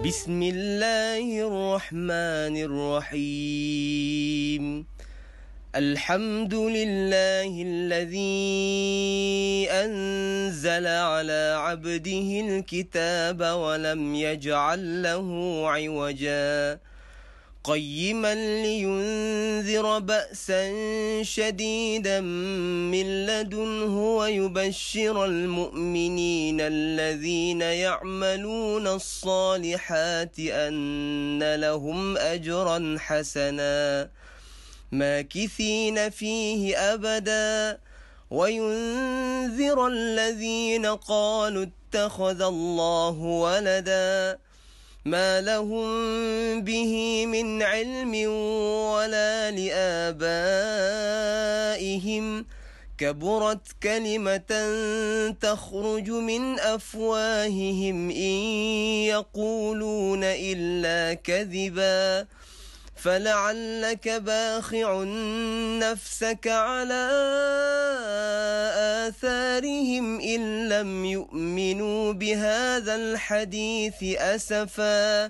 بسم الله الرحمن الرحيم. الحمد لله الذي أنزل على عبده الكتاب ولم يجعل له عوجا قيما لينذر بأسا شديدا من لدنه ويبشر المؤمنين الذين يعملون الصالحات أن لهم أجرا حسنا ماكثين فيه أبدا وينذر الذين قالوا اتخذ الله ولدا ما لهم به من علم ولا لآبائهم كبرت كلمة تخرج من أفواههم إن يقولون إلا كذبا فلعلك باخع نفسك على آثارهم إن لم يؤمنوا بهذا الحديث أسفا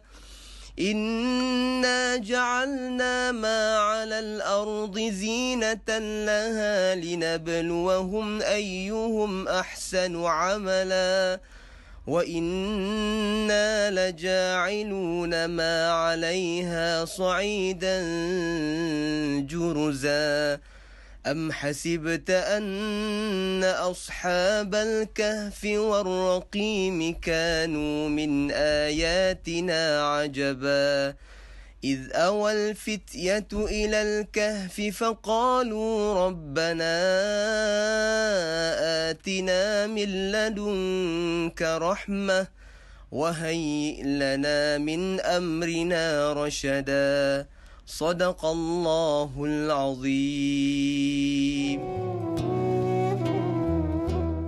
إنا جعلنا ما على الأرض زينة لها لنبلوهم أيهم أحسن عملا وإنا لجاعلون ما عليها صعيدا جرزا أم حسبت أن أصحاب الكهف والرقيم كانوا من آياتنا عجبا إذ أوى الفتية إلى الكهف فقالوا ربنا آتنا من لدنك رحمة وهيئ لنا من أمرنا رشدا صدق الله العظيم.